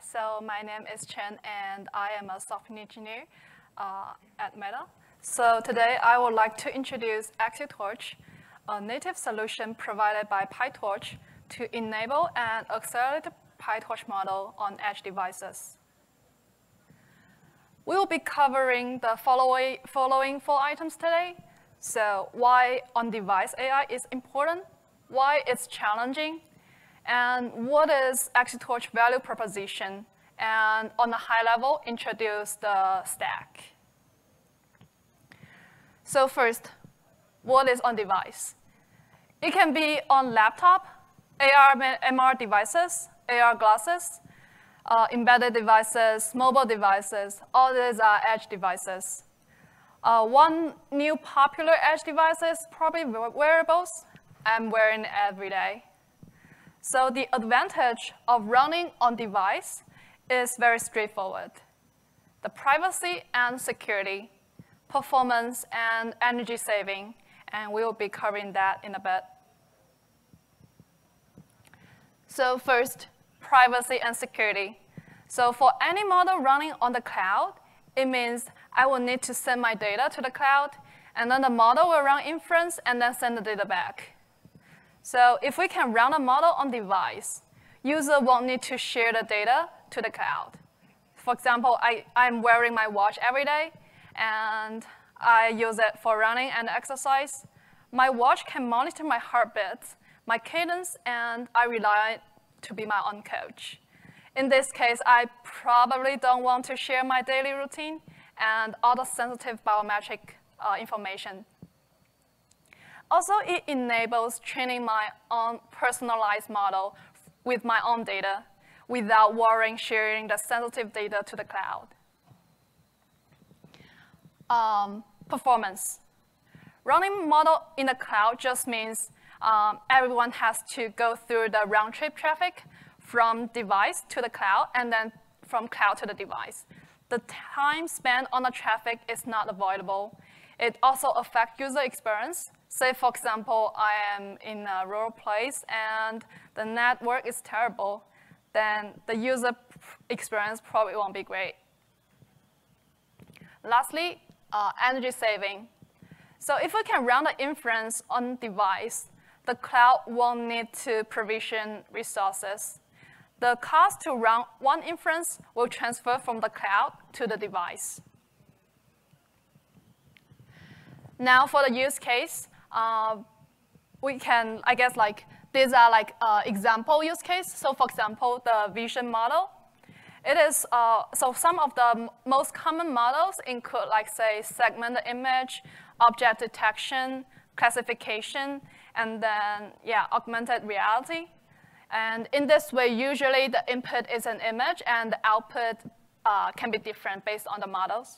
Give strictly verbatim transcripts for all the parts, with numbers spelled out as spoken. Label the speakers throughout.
Speaker 1: so my name is Chen, and I am a software engineer uh, at Meta. So today, I would like to introduce Executorch, a native solution provided by PyTorch to enable and accelerate the PyTorch model on edge devices. We will be covering the following, following four items today. So why on-device A I is important, why it's challenging, and what is Executorch value proposition, and on a high level, introduce the stack. So first, what is on-device? It can be on laptop, A R, M R devices, A R glasses, uh, embedded devices, mobile devices. All these are edge devices. Uh, one new popular edge device is probably wearables. I'm wearing it every day. So the advantage of running on device is very straightforward. The privacy and security, performance and energy saving, and we will be covering that in a bit. So first, privacy and security. So for any model running on the cloud, it means I will need to send my data to the cloud, and then the model will run inference and then send the data back. So if we can run a model on device, user won't need to share the data to the cloud. For example, I, I'm wearing my watch every day, and I use it for running and exercise. My watch can monitor my heartbeat, my cadence, and I rely on it to be my own coach. In this case, I probably don't want to share my daily routine and other sensitive biometric uh, information. Also, it enables training my own personalized model with my own data without worrying sharing the sensitive data to the cloud. Um, performance. Running model in the cloud just means um, everyone has to go through the round-trip traffic from device to the cloud and then from cloud to the device. The time spent on the traffic is not avoidable. It also affects user experience. Say, for example, I am in a rural place and the network is terrible, then the user experience probably won't be great. Lastly, uh, energy saving. So if we can run the inference on device, the cloud won't need to provision resources. The cost to run one inference will transfer from the cloud to the device. Now for the use case, uh, we can, I guess, like, these are like uh, example use case. So for example, the vision model. It is, uh, so some of the most common models include, like, say, segmented image, object detection, classification, and then, yeah, augmented reality. And in this way, usually the input is an image and the output uh, can be different based on the models.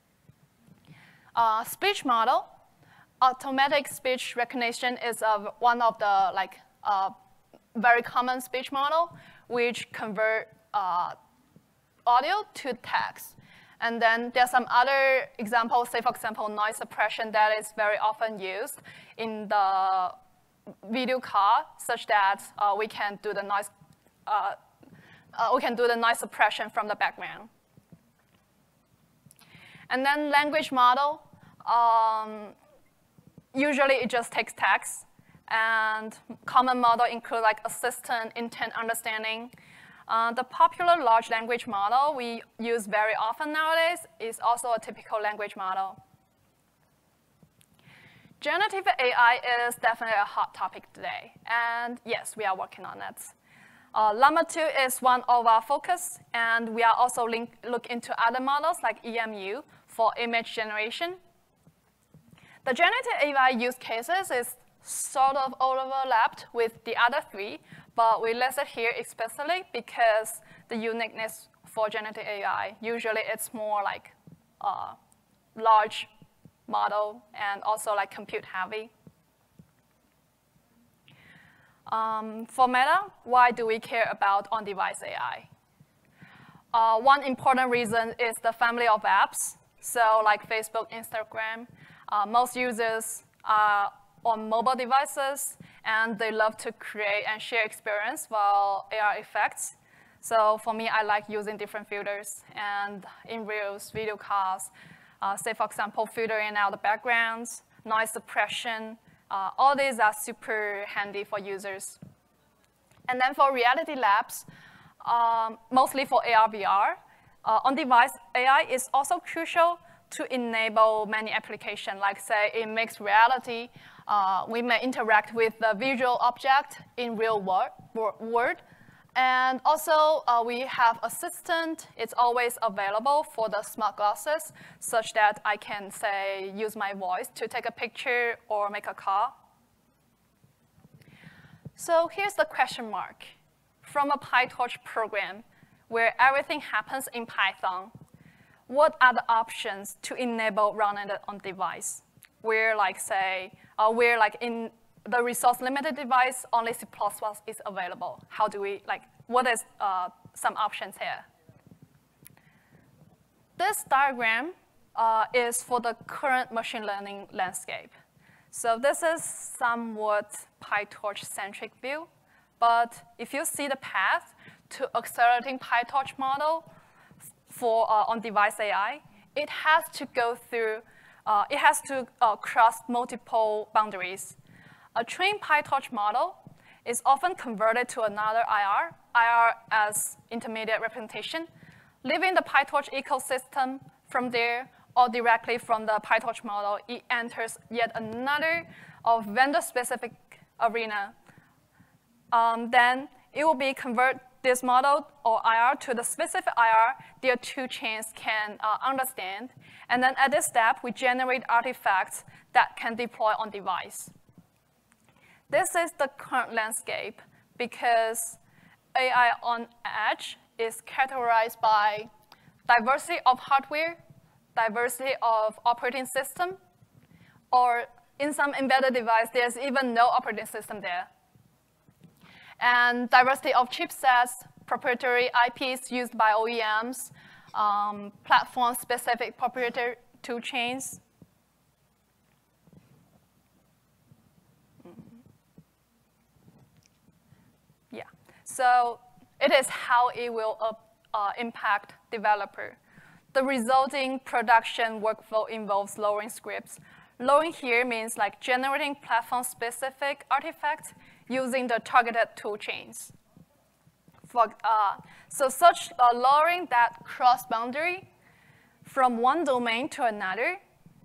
Speaker 1: Uh, speech model. Automatic speech recognition is uh, one of the like uh, very common speech model, which convert uh, audio to text. And then there's some other examples, say for example, noise suppression that is very often used in the video call, such that uh, we can do the noise, uh, uh, we can do the noise suppression from the background. And then language model. Um, Usually, it just takes text, and common model include like assistant, intent understanding. Uh, the popular large language model we use very often nowadays is also a typical language model. Generative A I is definitely a hot topic today, and yes, we are working on it. Uh, Llama two is one of our focus, and we are also link, look into other models like E M U for image generation. The generative A I use cases is sort of overlapped with the other three, but we list it here especially because the uniqueness for generative A I. Usually it's more like a large model and also like compute heavy. Um, for Meta, why do we care about on-device A I? Uh, one important reason is the family of apps. So like Facebook, Instagram, Uh, most users are on mobile devices, and they love to create and share experience while A R effects. So for me, I like using different filters. And in Reels, video calls, uh, say, for example, filtering out the backgrounds, noise suppression, uh, all these are super handy for users. And then for reality labs, um, mostly for A R, V R, uh, on-device A I is also crucial to enable many applications, like say in mixed reality, uh, we may interact with the visual object in real world. And also, uh, we have assistant. It's always available for the smart glasses, such that I can, say, use my voice to take a picture or make a call. So here's the question mark. From a PyTorch program, where everything happens in Python, what are the options to enable running on device? Where, like, say, uh, where, like, in the resource-limited device, only C plus plus is available. How do we, like, what is uh, some options here? This diagram uh, is for the current machine learning landscape. So this is somewhat PyTorch-centric view. But if you see the path to accelerating PyTorch model for uh, on-device A I, it has to go through, uh, it has to uh, cross multiple boundaries. A trained PyTorch model is often converted to another I R, I R as intermediate representation, leaving the PyTorch ecosystem from there, or directly from the PyTorch model, it enters yet another of vendor-specific arena. Um, then it will be convert this model or I R to the specific I R their two chains can uh, understand. And then at this step, we generate artifacts that can deploy on device. This is the current landscape because A I on edge is characterized by diversity of hardware, diversity of operating system, or in some embedded device, there's even no operating system there. And diversity of chipsets, proprietary I Ps used by O E Ms, um, platform-specific proprietary tool chains. Yeah, so it is how it will uh, uh, impact developer. The resulting production workflow involves lowering scripts. Lowering here means like generating platform-specific artifacts using the targeted tool chains. For, uh, so such uh, lowering that cross-boundary from one domain to another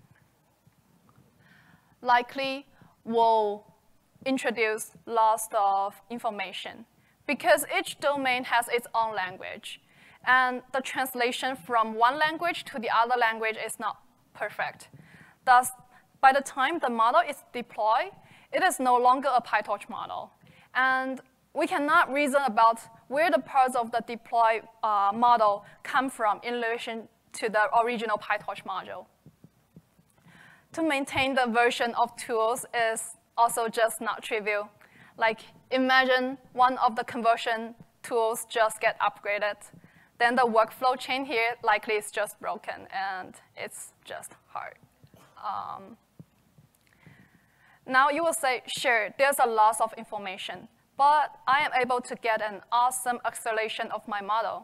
Speaker 1: likely will introduce loss of information because each domain has its own language. And the translation from one language to the other language is not perfect. Thus, by the time the model is deployed, it is no longer a PyTorch model. And we cannot reason about where the parts of the deployed uh, model come from in relation to the original PyTorch module. To maintain the version of tools is also just not trivial. Like, imagine one of the conversion tools just get upgraded. Then the workflow chain here likely is just broken, and it's just hard. Um, now you will say, sure, there's a loss of information, but I am able to get an awesome acceleration of my model.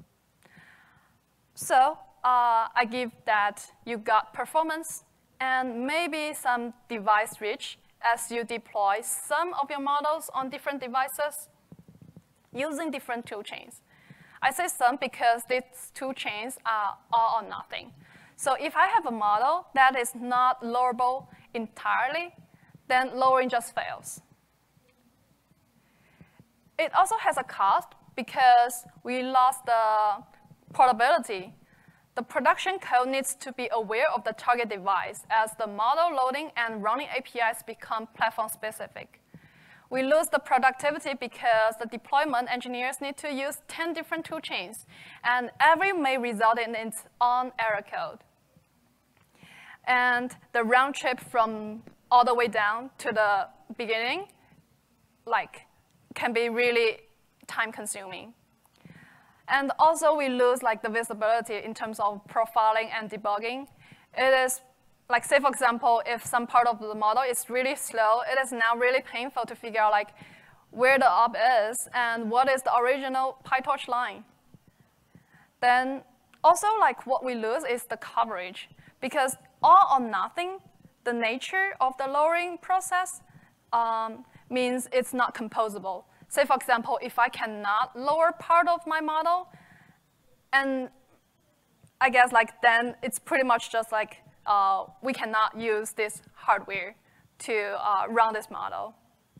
Speaker 1: So uh, I give that you got performance and maybe some device reach as you deploy some of your models on different devices using different tool chains. I say some because these two chains are all or nothing. So if I have a model that is not lowerable entirely, then lowering just fails. It also has a cost because we lost the portability. The production code needs to be aware of the target device as the model loading and running A P Is become platform-specific. We lose the productivity because the deployment engineers need to use ten different tool chains, and every may result in its own error code. And the round trip from all the way down to the beginning, like, can be really time-consuming. And also, we lose like the visibility in terms of profiling and debugging. It is, like, say, for example, if some part of the model is really slow, it is now really painful to figure out, like, where the op is and what is the original PyTorch line. Then also like what we lose is the coverage, because all or nothing, the nature of the lowering process um, means it's not composable. Say for example, if I cannot lower part of my model, and I guess like then it's pretty much just like uh, we cannot use this hardware to uh, run this model.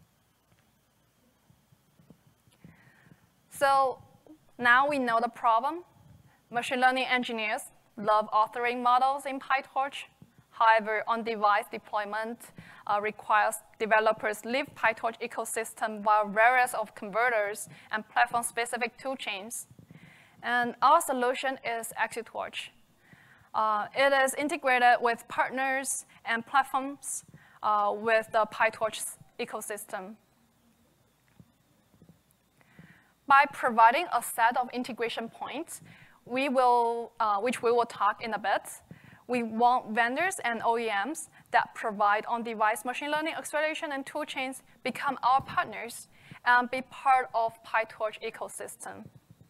Speaker 1: So now we know the problem. Machine learning engineers love authoring models in PyTorch. However, on-device deployment uh, requires developers leave PyTorch ecosystem via various of converters and platform-specific toolchains. And our solution is Executorch. Uh, it is integrated with partners and platforms uh, with the PyTorch ecosystem. By providing a set of integration points, we will, uh, which we will talk in a bit, we want vendors and O E Ms that provide on-device machine learning acceleration and toolchains become our partners and be part of PyTorch ecosystem.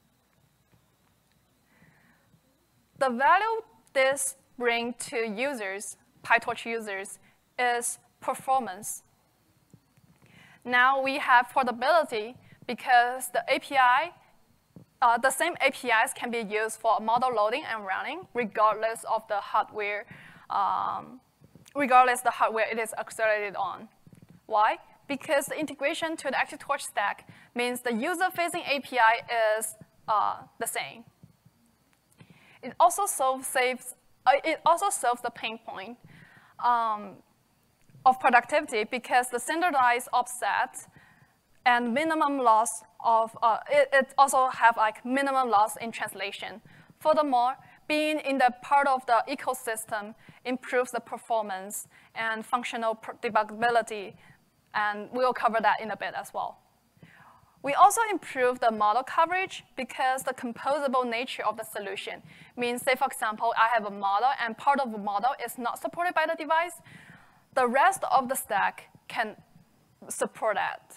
Speaker 1: The value this brings to users, PyTorch users, is performance. Now we have portability because the A P I, uh, the same A P Is can be used for model loading and running regardless of the hardware, um, regardless the hardware it is accelerated on. Why? Because the integration to the Executorch stack means the user-facing A P I is uh, the same. It also solves, saves, uh, it also solves the pain point um, of productivity because the standardized offset and minimum loss of, uh, it, it also have like minimum loss in translation. Furthermore, being in the part of the ecosystem improves the performance and functional debuggability, and we'll cover that in a bit as well. We also improve the model coverage because the composable nature of the solution means, say for example, I have a model and part of the model is not supported by the device. The rest of the stack can support that.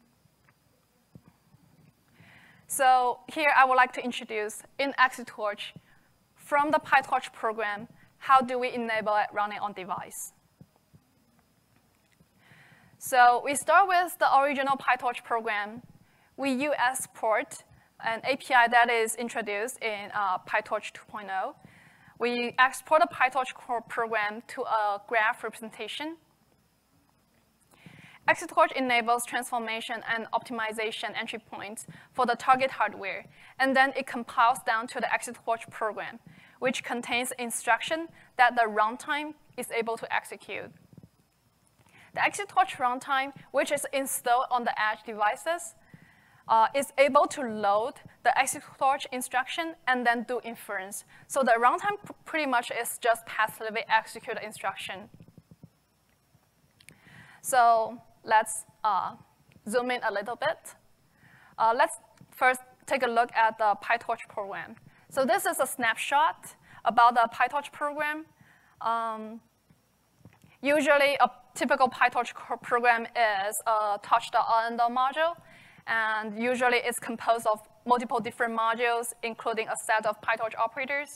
Speaker 1: So here I would like to introduce in Executorch, from the PyTorch program, how do we enable it running on device? So we start with the original PyTorch program. We use export, an A P I that is introduced in uh, PyTorch two point oh. We export a PyTorch core program to a graph representation. Executorch enables transformation and optimization entry points for the target hardware, and then it compiles down to the Executorch program, which contains instruction that the runtime is able to execute. The Executorch runtime, which is installed on the edge devices, uh, is able to load the Executorch instruction and then do inference. So the runtime pretty much is just passively execute the instruction. So let's uh, zoom in a little bit. Uh, let's first take a look at the PyTorch program. So this is a snapshot about the PyTorch program. Um, usually, a typical PyTorch program is a touch.end module, and usually it's composed of multiple different modules, including a set of PyTorch operators.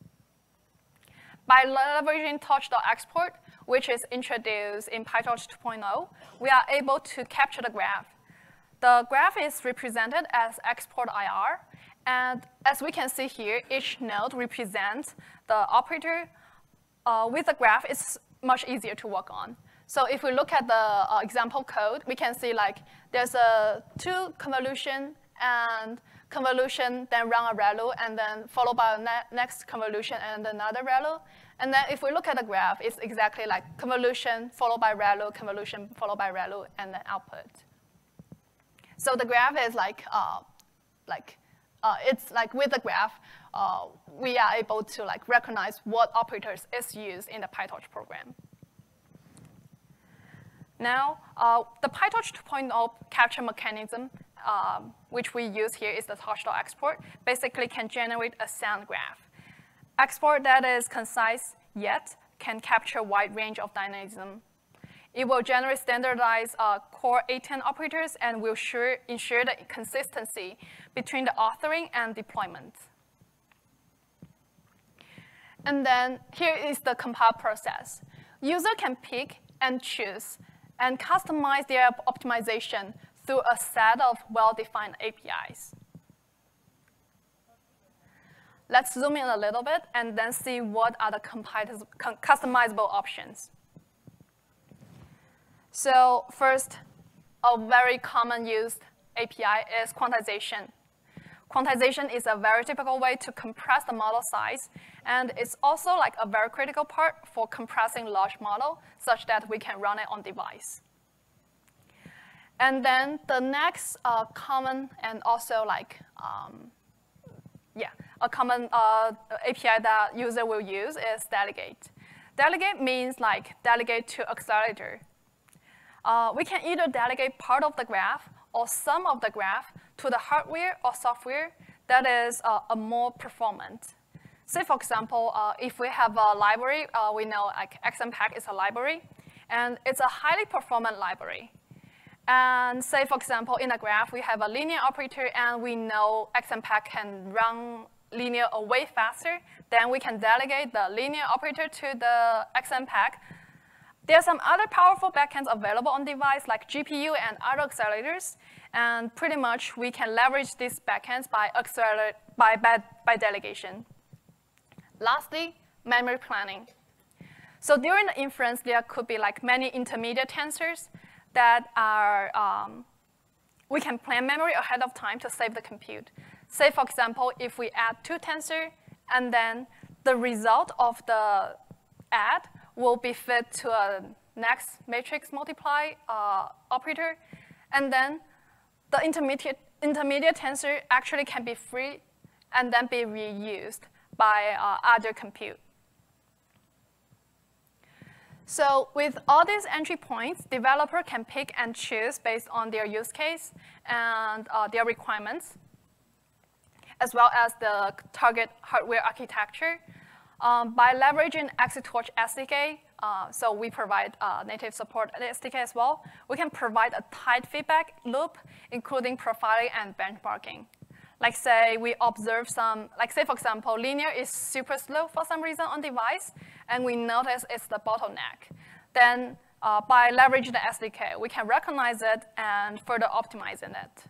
Speaker 1: By leveraging touch.export, which is introduced in PyTorch two point oh, we are able to capture the graph. The graph is represented as export I R, and as we can see here, each node represents the operator. Uh, with the graph, it's much easier to work on. So if we look at the uh, example code, we can see like there's a two convolution and convolution, then run a ReLU, and then followed by a ne next convolution and another ReLU. And then if we look at the graph, it's exactly like convolution followed by ReLU, convolution followed by ReLU, and then output. So the graph is like, uh, like uh, it's like with the graph, uh, we are able to like recognize what operators is used in the PyTorch program. Now, uh, the PyTorch two point oh capture mechanism, um, which we use here is the touch.export, basically can generate a sound graph. Export that is concise, yet can capture a wide range of dynamism. It will generate standardized uh, core A ten operators and will sure, ensure the consistency between the authoring and deployment. And then here is the compile process. User can pick and choose and customize their optimization through a set of well-defined A P Is. Let's zoom in a little bit and then see what are the customizable options. So first, a very common used A P I is quantization. Quantization is a very typical way to compress the model size, and it's also like a very critical part for compressing large model such that we can run it on device. And then the next uh, common and also like, um, yeah, a common uh, A P I that user will use is delegate. Delegate means like delegate to accelerator. Uh, we can either delegate part of the graph or some of the graph to the hardware or software that is uh, a more performant. Say, for example, uh, if we have a library, uh, we know like X M Pack is a library, and it's a highly performant library. And say, for example, in a graph, we have a linear operator, and we know X M Pack can run linear way faster, then we can delegate the linear operator to the X M Pack. There are some other powerful backends available on device, like G P U and other accelerators, and pretty much we can leverage these backends by, accelerate, by, by, by delegation. Lastly, memory planning. So during the inference, there could be like many intermediate tensors that are, um, we can plan memory ahead of time to save the compute. Say, for example, if we add two tensor, and then the result of the add will be fed to a next matrix multiply uh, operator, and then the intermediate, intermediate tensor actually can be free and then be reused by uh, other compute. So with all these entry points, developer can pick and choose based on their use case and uh, their requirements, as well as the target hardware architecture. Um, by leveraging Executorch S D K, uh, so we provide uh, native support at S D K as well, we can provide a tight feedback loop, including profiling and benchmarking. Like say we observe some, like say for example, linear is super slow for some reason on device, and we notice it's the bottleneck. Then uh, by leveraging the S D K, we can recognize it and further optimizing it.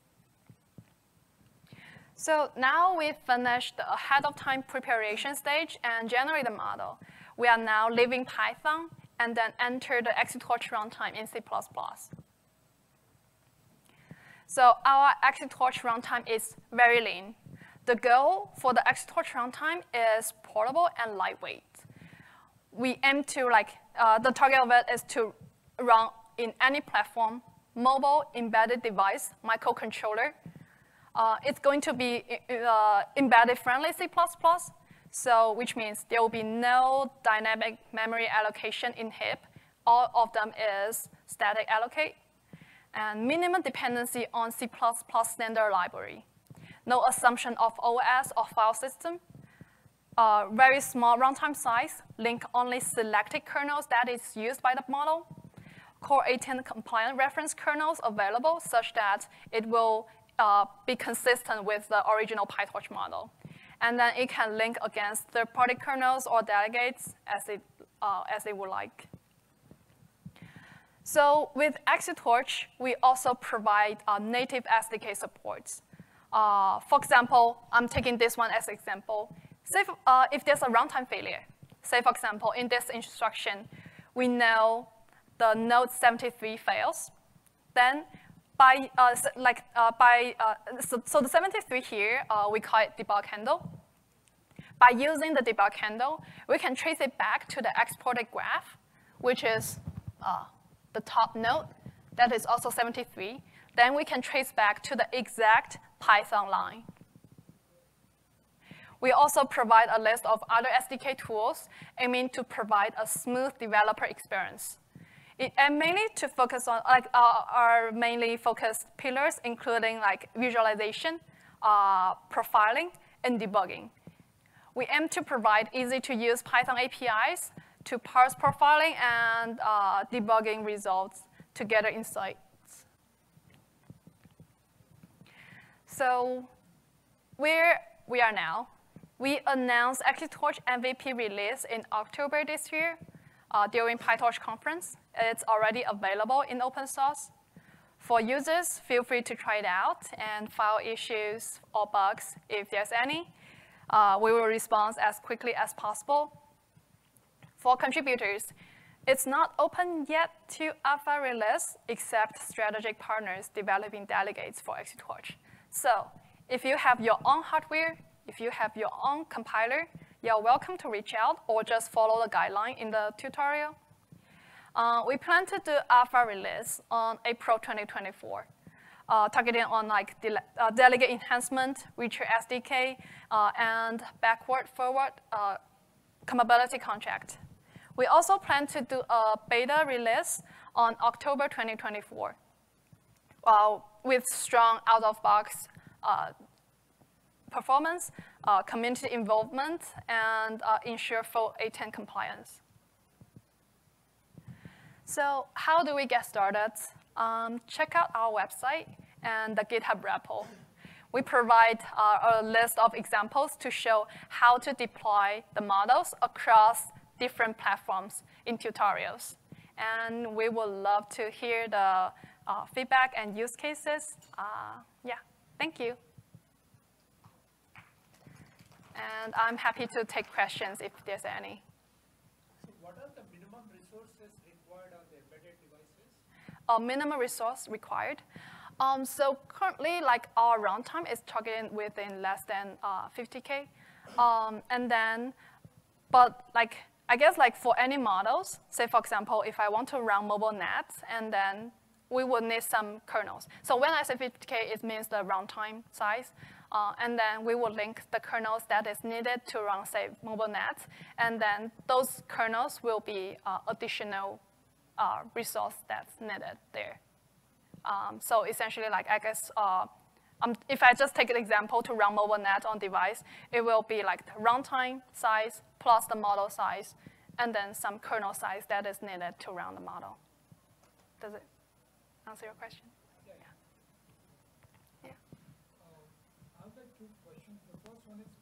Speaker 1: So now we've finished the ahead of time preparation stage and generate the model. We are now leaving Python and then enter the Executorch runtime in C plus plus. So our Executorch runtime is very lean. The goal for the Executorch runtime is portable and lightweight. We aim to like, uh, the target of it is to run in any platform, mobile, embedded device, microcontroller. Uh, it's going to be uh, embedded friendly C plus plus, so which means there will be no dynamic memory allocation in heap. All of them is static allocate. And minimum dependency on C plus plus standard library. No assumption of O S or file system. Uh, very small runtime size, link only selected kernels that is used by the model. Core A ten compliant reference kernels available such that it will Uh, be consistent with the original PyTorch model. And then it can link against third-party kernels or delegates as it, uh, as it would like. So with Executorch, we also provide uh, native S D K supports. Uh, for example, I'm taking this one as an example. Say if, uh, if there's a runtime failure, say for example, in this instruction, we know the node seventy-three fails, then By, uh, like, uh, by, uh, so, so the seventy-three here, uh, we call it debug handle. By using the debug handle, we can trace it back to the exported graph, which is uh, the top node. That is also seventy-three. Then we can trace back to the exact Python line. We also provide a list of other S D K tools aiming to provide a smooth developer experience. It, and mainly to focus on, like, uh, our mainly focused pillars, including like visualization, uh, profiling, and debugging. We aim to provide easy to use Python A P Is to parse profiling and uh, debugging results to gather insights. So where we are now, we announced Executorch M V P release in October this year uh, during PyTorch conference. It's already available in open source. For users, feel free to try it out and file issues or bugs if there's any. Uh, we will respond as quickly as possible. For contributors, it's not open yet to alpha release except strategic partners developing delegates for Executorch. So if you have your own hardware, if you have your own compiler, you're welcome to reach out or just follow the guideline in the tutorial. Uh, we plan to do alpha release on April twenty twenty-four, uh, targeting on like de uh, delegate enhancement, richer S D K, uh, and backward-forward uh, compatibility contract. We also plan to do a beta release on October twenty twenty-four uh, with strong out-of-box uh, performance, uh, community involvement, and uh, ensure full A ten compliance. So how do we get started? Um, check out our website and the GitHub repo. We provide uh, a list of examples to show how to deploy the models across different platforms in tutorials. And we would love to hear the uh, feedback and use cases. Uh, yeah, thank you. And I'm happy to take questions if there's any.
Speaker 2: So what are the minimum resources required on the embedded devices?
Speaker 1: A minimum resource required. Um, so currently, like our runtime is targeted within less than uh, fifty K. Um, and then, but like, I guess like for any models, say for example, if I want to run mobile nets, and then we would need some kernels. So when I say fifty K, it means the runtime size. Uh, and then we will link the kernels that is needed to run, say, mobile nets. And then those kernels will be uh, additional uh, resource that's needed there. Um, so essentially, like I guess, uh, um, if I just take an example to run mobile net on device, it will be like the runtime size plus the model size, and then some kernel size that is needed to run the model. Does it answer your question?
Speaker 2: Yeah.
Speaker 1: Yeah.
Speaker 2: Uh, I've got two questions. The first one is,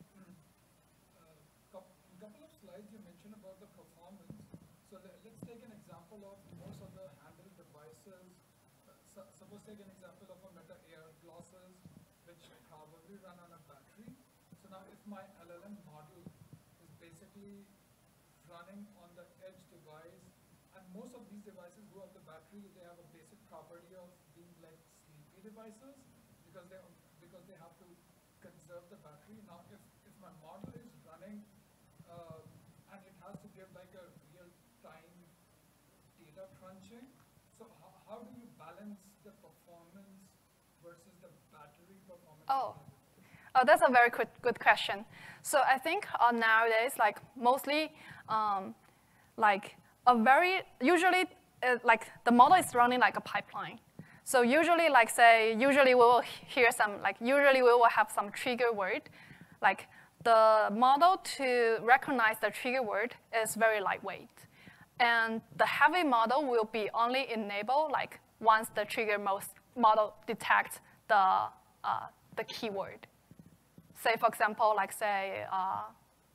Speaker 2: uh, in a couple of slides you mentioned about the performance. So let, let's take an example of most of the handled devices. Uh, so, suppose take an example of a Meta Air glasses, which probably run on a battery. So now if my L L M model is basically running on the edge device, and most of these devices who have the battery, they have a basic property of being like sleepy devices because they because they have to conserve the battery. Now, if if my model is running uh, and it has to give like a real-time data crunching, so how, how do you balance the performance versus the battery performance?
Speaker 1: Oh. Oh, that's a very good, good question. So I think uh, nowadays, like mostly, um, like a very, usually, uh, like the model is running like a pipeline. So usually, like say, usually we will hear some, like usually we will have some trigger word. Like the model to recognize the trigger word is very lightweight. And the heavy model will be only enabled like once the trigger most model detects the, uh, the keyword. Say, for example, like say, uh,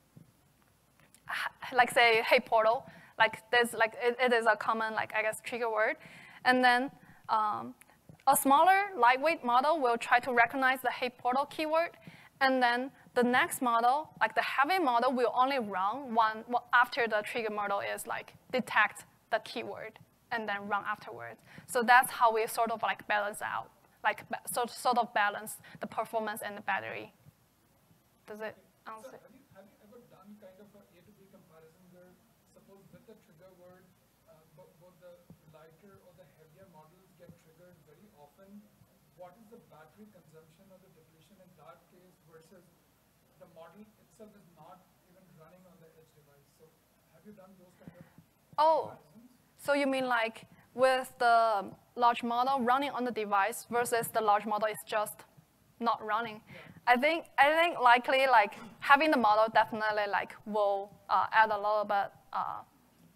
Speaker 1: like say, hey portal, like there's like it, it is a common like I guess trigger word, and then um, a smaller lightweight model will try to recognize the hey portal keyword, and then the next model, like the heavy model, will only run one well, after the trigger model is like detect the keyword and then run afterwards. So that's how we sort of like balance out, like so, sort of balance the performance and the battery. Does it answer?
Speaker 2: So have you, have you ever done kind of a A to B comparison where, suppose with the trigger word, uh, both, both the lighter or the heavier models get triggered very often? What is the battery consumption or the depletion in that case versus the model itself is not even running on the edge device? So have you done those kind of
Speaker 1: Oh,
Speaker 2: comparisons?
Speaker 1: so you mean like with the large model running on the device versus the large model is just not running?
Speaker 2: Yeah.
Speaker 1: I think I think likely like having the model definitely like will uh, add a little bit uh,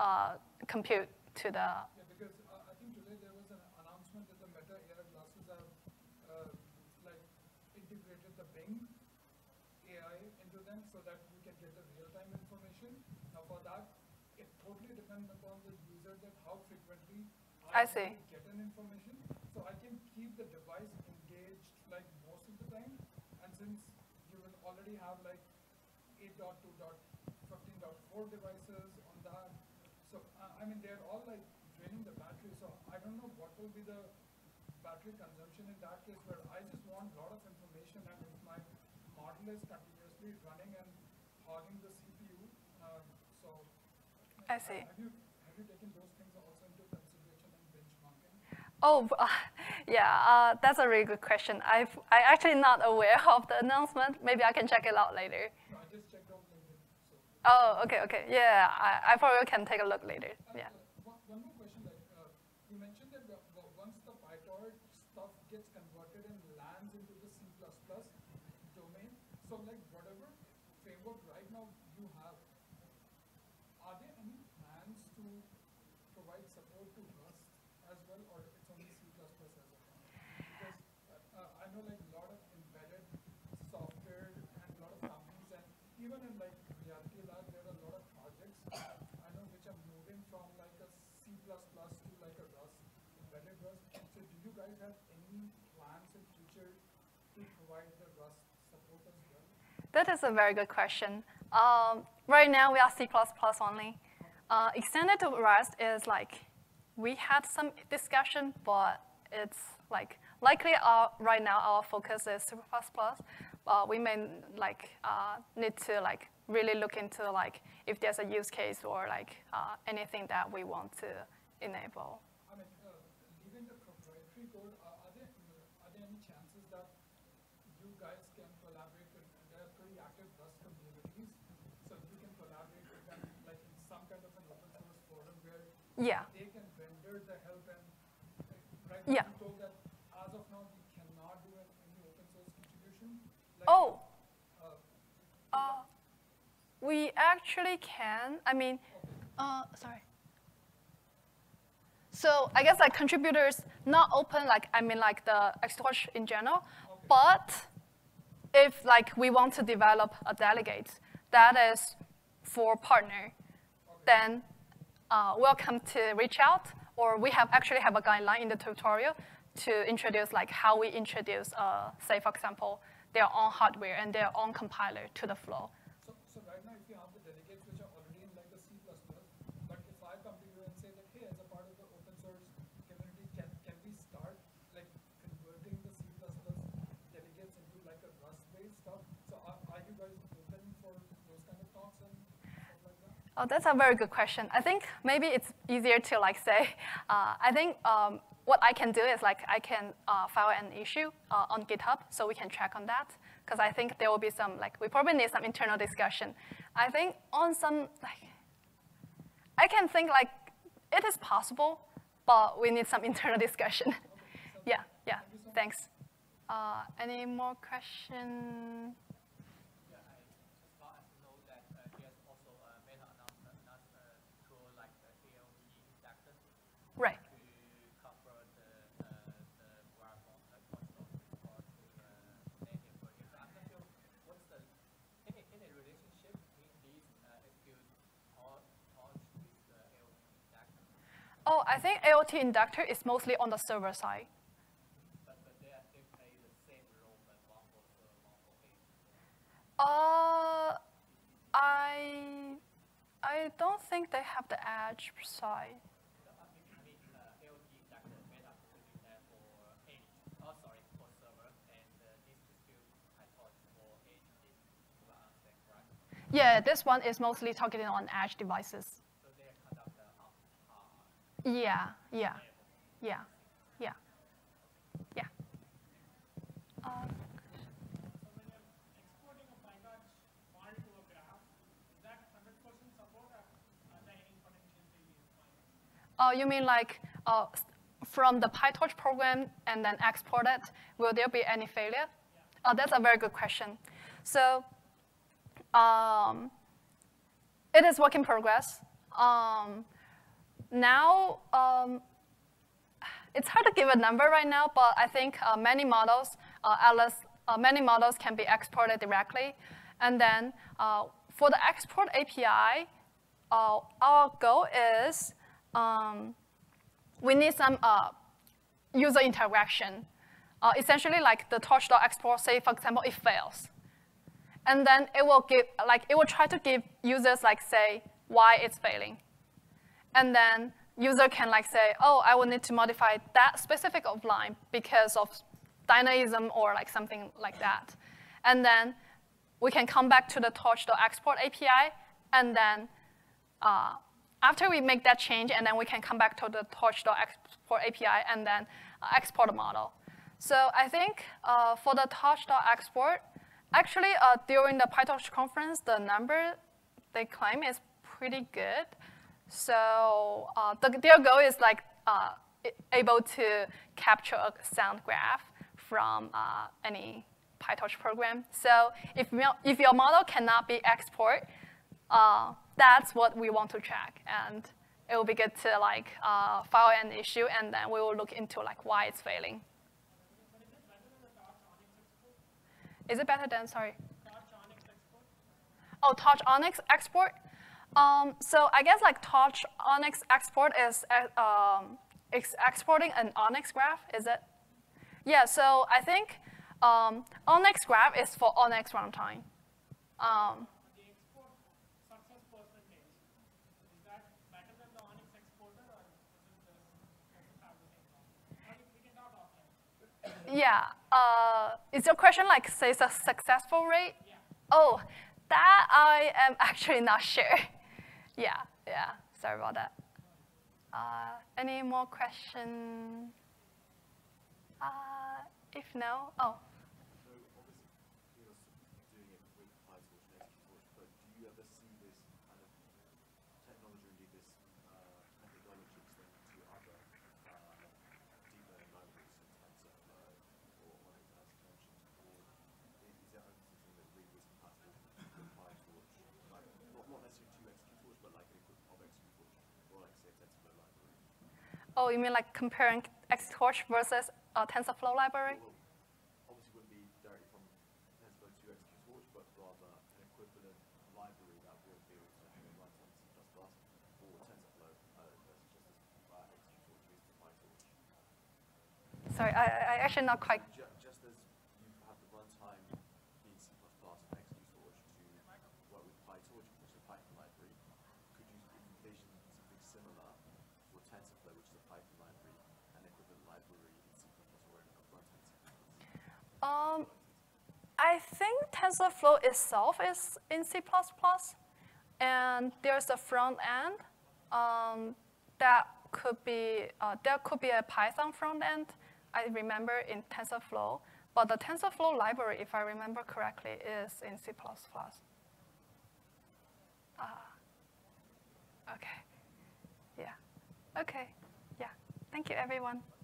Speaker 1: uh, compute to the.
Speaker 2: Yeah, because uh, I think today there was an announcement that the Meta A R glasses have uh, like integrated the Bing A I into them so that we can get the real-time information. Now for that, it totally depends upon the user that how frequently
Speaker 1: I see.
Speaker 2: get an information. So I can keep the device engaged like most of the time. And since you will already have like eight point two point fifteen point four devices on that, so uh, I mean they're all like draining the battery. So I don't know what will be the battery consumption in that case, where I just want a lot of information, and if my model is continuously running and hogging the C P U, uh, so
Speaker 1: I see.
Speaker 2: Have you have you taken those things also into consideration in benchmarking?
Speaker 1: Oh, uh, yeah, uh, that's a really good question. I've I actually not aware of the announcement. Maybe I can check it out later.
Speaker 2: No, I just checked out LinkedIn. So.
Speaker 1: Oh, okay, okay. Yeah, I, I probably can take a look later.
Speaker 2: And,
Speaker 1: Yeah.
Speaker 2: uh, one, one more question. Like, uh, you mentioned that the, the, once the PyTorch stuff gets converted and lands into the C plus plus domain, so like whatever framework right now you have, are there any plans to provide support to Rust as well, or it's only C plus plus as of now? Because uh, uh, I know like a lot of embedded software and a lot of companies, and even in like Reality Lab, there are a lot of projects I know which are moving from like a C plus plus to like a Rust, embedded Rust. So do you guys have any plans in future to provide the Rust support as well?
Speaker 1: That is a very good question. Um, right now, we are C plus plus only. Uh, extended to Rust is like, we had some discussion, but it's like, likely our, right now our focus is C plus plus. Uh, we may like uh, need to like really look into like if there's a use case or like uh, anything that we want to enable.
Speaker 2: I mean, uh, leaving the proprietary code, uh, are there uh, are there any chances that you guys can collaborate with? There are pretty active Rust communities, so you can collaborate with them like in some kind of an open source forum where
Speaker 1: Yeah.
Speaker 2: they can render the help. And uh, right
Speaker 1: Yeah.
Speaker 2: now you told that as of now we cannot do an, any open source contribution. Like,
Speaker 1: Oh.
Speaker 2: Uh,
Speaker 1: Uh, we actually can. I mean, uh, sorry. So I guess like contributors not open, like I mean like the Executorch in general,
Speaker 2: okay.
Speaker 1: but if like we want to develop a delegate that is for partner,
Speaker 2: Okay.
Speaker 1: then uh, welcome to reach out, or we have actually have a guideline in the tutorial to introduce like how we introduce, uh, say for example, their own hardware and their own compiler to the flow.
Speaker 2: So, so right now, if you have the delegates which are already in like the C plus plus, but if I come to you and say that, hey, as a part of the open source community, can can we start like converting the C plus plus delegates into like a Rust-based stuff? So are, are you guys open for those kind of talks and stuff like that?
Speaker 1: Oh, that's a very good question. I think maybe it's easier to like say, uh, I think um, what I can do is like I can uh, file an issue uh, on GitHub so we can track on that, because I think there will be some, like we probably need some internal discussion. I think on some, like, I can think like it is possible, but we need some internal discussion.
Speaker 2: Okay, so
Speaker 1: Yeah, yeah,
Speaker 2: thank you so much.
Speaker 1: thanks. Uh, any more questions?
Speaker 3: Yeah, I just want to know that uh, there's also a meta announcement not, uh, tool like the A L T inductor
Speaker 1: Right.
Speaker 3: to cover the uh, the graph of the control or to uh, native version. So I'm not sure what's the any any relationship between these uh, execute or torch with the A L T inductor,
Speaker 1: Oh, I think A L T inductor is mostly on the server side.
Speaker 3: but but they are they play the same role, but one for server, one for edge.
Speaker 1: Uh, I, I don't think they have the edge side.
Speaker 3: So, I mean, I mean uh, A L T inductor meta could be there for edge. Oh, sorry, for server, and uh, this execute PyTorch for edge. If I understand correct.
Speaker 1: Yeah, this one is mostly targeted on edge devices.
Speaker 3: So they are kind of the up hard
Speaker 1: Yeah, yeah,
Speaker 3: level.
Speaker 1: yeah, yeah, yeah. Uh,
Speaker 4: So when you're exporting a PyTorch file to a graph, is that one hundred percent support or are there any potential failures?
Speaker 1: Oh, you mean like uh, s- from the PyTorch program and then export it, will there be any failure? Oh, that's a very good question. So um, it is work in progress. Um, now, um, it's hard to give a number right now, but I think uh, many models, uh, at least uh, many models can be exported directly. And then uh, for the export A P I, uh, our goal is um, we need some uh, user interaction. Uh, essentially, like the torch.export, say, for example, it fails. And then it will give, like, it will try to give users, like, say, why it's failing. And then user can, like, say, oh, I will need to modify that specific of line because of dynamism or, like, something like that. And then we can come back to the torch.export A P I, and then uh, after we make that change, and then we can come back to the torch.export A P I and then uh, export a model. So I think uh, for the torch.export, actually uh, during the PyTorch conference, the number they claim is pretty good. So uh, the, their goal is like uh, able to capture a sound graph from uh, any PyTorch program. So if, if your model cannot be export, uh, that's what we want to track. And it will be good to like uh, file an issue, and then we will look into like why it's failing. Is it better than, sorry? Oh, Torch Onyx export? Um, so I guess like Torch Onyx export is uh, um, ex exporting an Onyx graph, is it? Yeah, so I think um, Onyx graph is for Onyx runtime. Um,
Speaker 4: The export success percentage, is that better than the Onyx exporter, or does it, does it have the same problem? Or we can talk offline.
Speaker 1: yeah, uh, is your question like, say, a successful rate?
Speaker 4: Yeah.
Speaker 1: Oh, that I am actually not sure. Yeah, yeah, sorry about that. Uh, any more questions? Uh, if no, oh.
Speaker 5: So obviously you're doing it with PyTorch and Executorch, but do you ever see this kind of technology, this uh, methodology extended to other uh, deep learning libraries, so TensorFlow or Onyx as mentioned, or is there something that really is compatible with PyTorch? Like, not, not necessarily to Executorch, but like an equivalent of Executorch, or like say a TensorFlow library?
Speaker 1: Oh, you mean like comparing Executorch versus uh, TensorFlow library?
Speaker 5: Well, obviously wouldn't be directly from TensorFlow to Executorch, but rather an equivalent library that would be able to you know, run on C plus plus or TensorFlow uh, versus just as uh, Executorch used to PyTorch.
Speaker 1: Sorry, I, I actually not quite.
Speaker 5: Ju just as you have the runtime in C plus plus and Executorch to work with PyTorch, which is a Python library, could you envision something similar for TensorFlow, which is a Python library, an equivalent library in C plus plus or in a runtime C plus plus?
Speaker 1: Um, I think TensorFlow itself is in C plus plus, and there's a front end um, that could be uh, there could be a Python front end. I remember in TensorFlow, but the TensorFlow library, if I remember correctly, is in C plus plus. Ah, okay, yeah, okay, yeah. Thank you, everyone.